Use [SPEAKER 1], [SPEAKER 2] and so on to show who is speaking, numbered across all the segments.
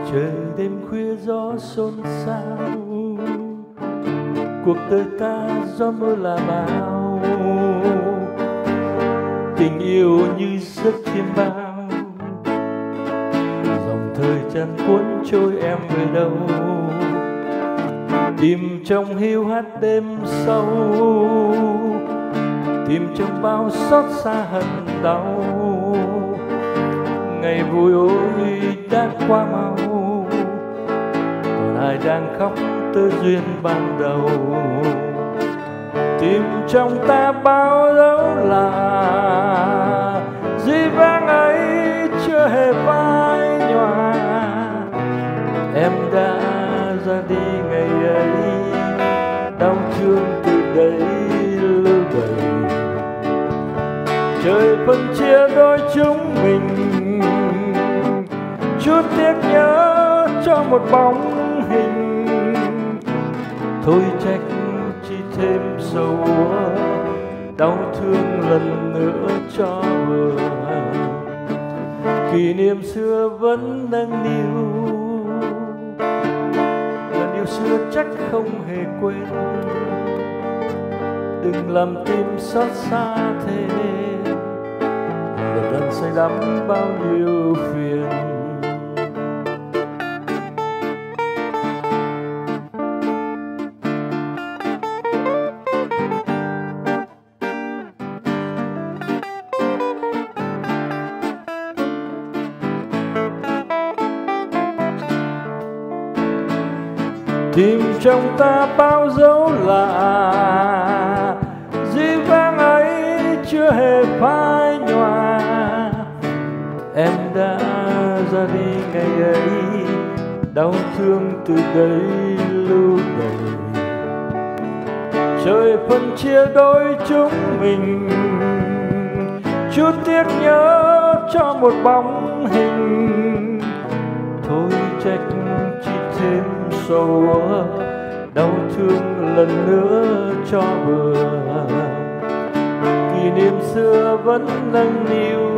[SPEAKER 1] Trời đêm khuya gió xôn xao, cuộc đời ta gió mưa là bao. Tình yêu như giấc chiêm bao, dòng thời tràn cuốn trôi em về đâu. Tìm trong hiu hắt đêm sâu, tìm trong bao xót xa hận đau. Ngày vui ôi đã qua mau, còn ai đang khóc tơ duyên ban đầu. Tìm trong ta bao dấu là dĩ vãng ấy chưa hề phai nhòa. Em đã ra đi ngày ấy, đau thương từ đấy lưu đầy. Trời phân chia đôi chúng mình, chút tiếc nhớ cho một bóng hình. Thôi trách chỉ thêm sầu úa, đau thương lần nữa cho vừa. Kỷ niệm xưa vẫn nâng niu, lần yêu xưa chắc không hề quên. Đừng làm tim xót xa thêm, một lần say đắm bao nhiêu phiền. Tìm trong ta bao dấu lạ, dĩ vãng ấy chưa hề phai nhòa. Em đã ra đi ngày ấy, đau thương từ đấy lưu đầy. Trời phân chia đôi chúng mình, chút tiếc nhớ cho một bóng hình. Thôi trách chỉ thêm sầu úa, đau thương lần nữa cho vừa. Kỷ niệm xưa vẫn nâng niu,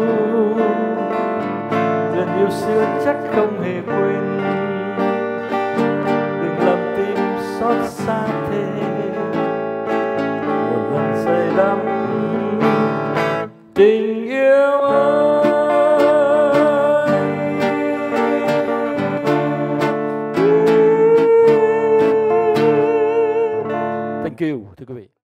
[SPEAKER 1] lần yêu xưa chắc không hề quên. Đừng làm tim xót xa thêm, một lần say đắm tình yêu ơi. Thank you, thưa quý vị.